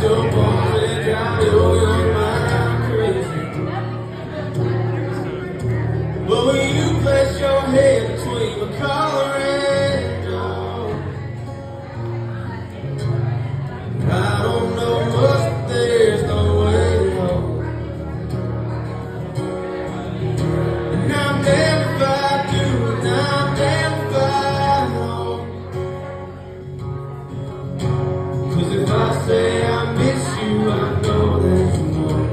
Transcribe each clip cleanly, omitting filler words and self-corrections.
your bones and drive your mind crazy. But when you place your head between my collar and jaw, I don't know much, but there's no way home. And I'm damned if I do, and I'm damned if I don't. 'Cause if I say I miss you, I know there's more.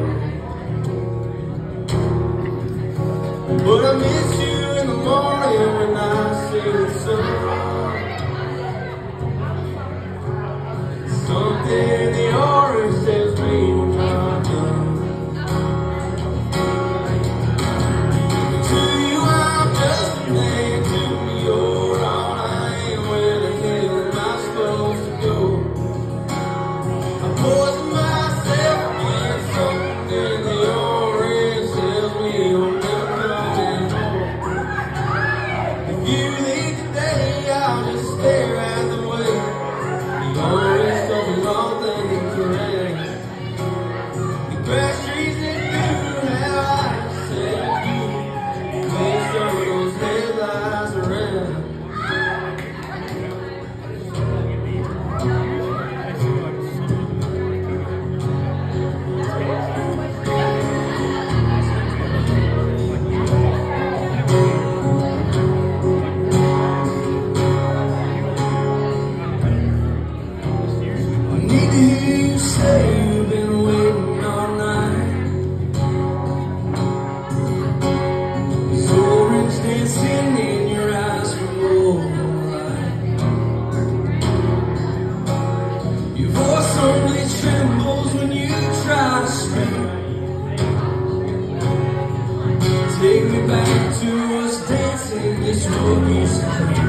But I miss you in the morning when I see the sun. Something in the orange tells me we're not done. To you I'm just a man, to me you're all I am. Where the hell am I supposed to go? I poison myself against something in the orange tells me I'm never coming home. If you leave today, I'll just stare at the way the orange does the wrong thing incorrect. The grass trees that do how I said you. Please turn those headlights around. Need to hear you say you've been waiting all night. There's orange dancing in your eyes for moonlight. Your voice only trembles when you try to speak. Take me back to us dancing this road used to be.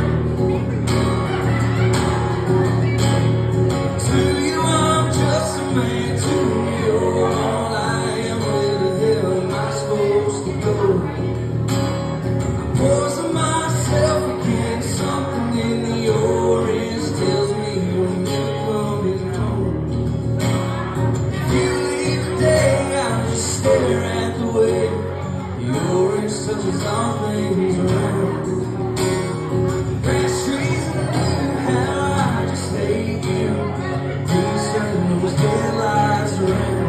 To you I'm just a man, to me you're all I am. Where the hell am I supposed to go? I poison myself against something in the orange tells me you're never coming home. If you leave today, I'll just stare at the way the orange touches all things around. Grass trees and blue, how I just hate you. Please turn those headlights around.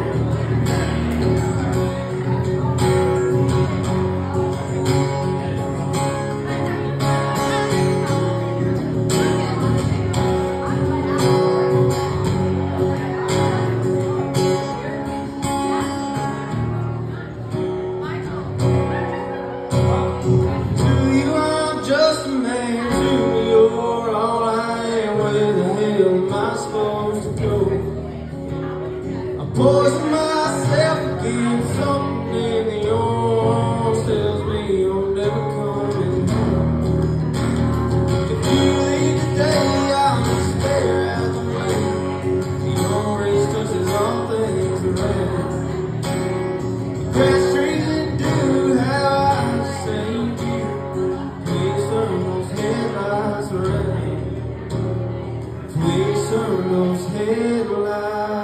To you I'm just a man, to me you're all I am. Where the hell am I supposed to go? I poison myself against something in the orange tells me you're never coming home. If you leave today, I'll just stare at the way the orange touches all things around. Grass trees that do how I say you. Please turn those headlights around. Please turn those headlights